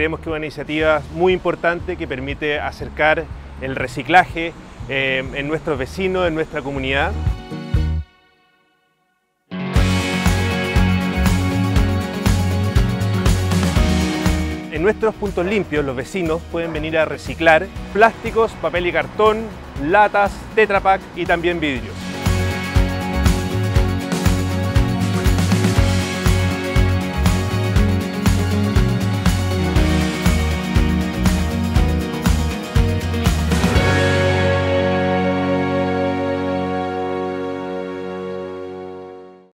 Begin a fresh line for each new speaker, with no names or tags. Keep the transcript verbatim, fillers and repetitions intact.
creemos que es una iniciativa muy importante que permite acercar el reciclaje eh, en nuestros vecinos, en nuestra comunidad. En nuestros puntos limpios, los vecinos pueden venir a reciclar plásticos, papel y cartón, latas, Tetra Pak y también vidrios.